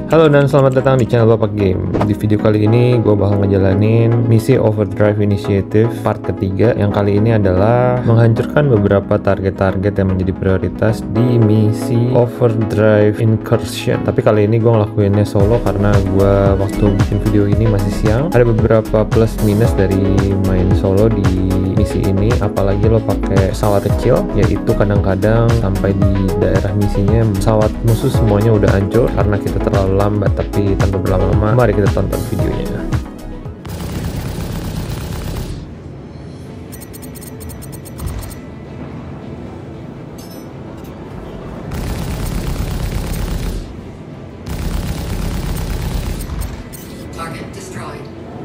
Halo dan selamat datang di channel Bapak Game. Di video kali ini gue bakal ngejalanin misi Overdrive Initiative part ketiga, yang kali ini adalah menghancurkan beberapa target-target yang menjadi prioritas di misi Overdrive Incursion. Tapi kali ini gue ngelakuinnya solo karena gue waktu bikin video ini masih siang. Ada beberapa plus minus dari main solo di misi ini, apalagi lo pakai pesawat kecil, yaitu kadang-kadang sampai di daerah misinya pesawat musuh semuanya udah hancur karena kita terlalu lambat. Tapi tanpa berlama-lama, mari kita tonton videonya. Target destroyed.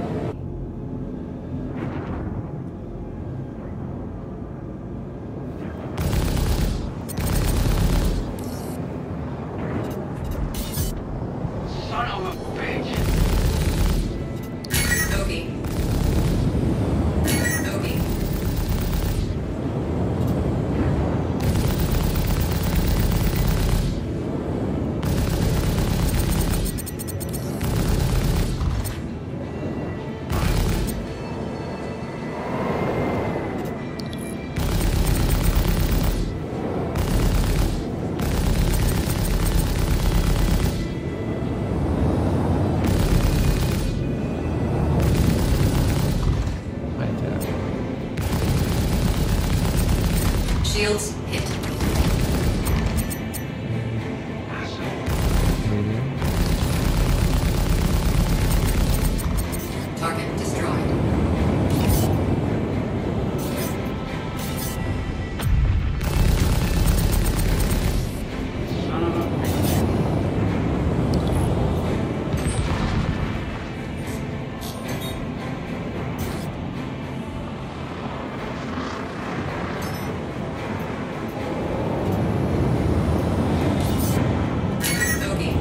Son of a bitch! Nogi. Nogi. Shields hit. Target destroyed. Son of a bitch! Nogi.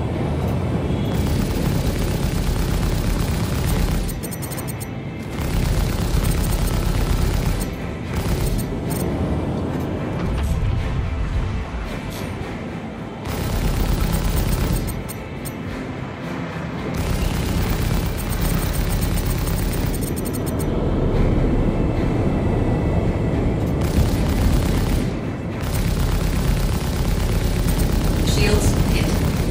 Shields hit.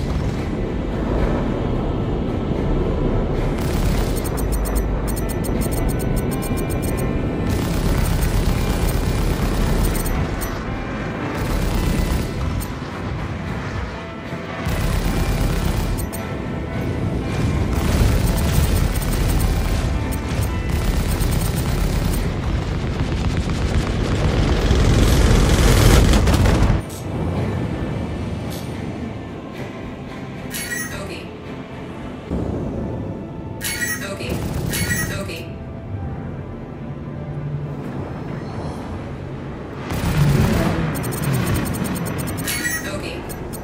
Nogi. Nogi. Nogi. Nogi.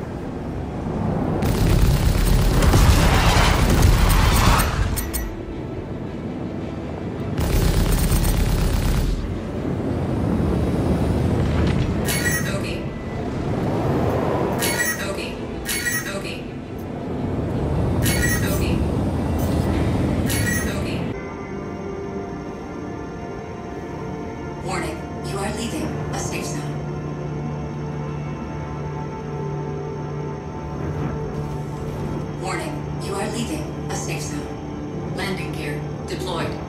Nogi. Nogi. Nogi. Nogi. Nogi. Warning, you are leaving a safe zone. Warning, you are leaving a safe zone. Landing gear deployed.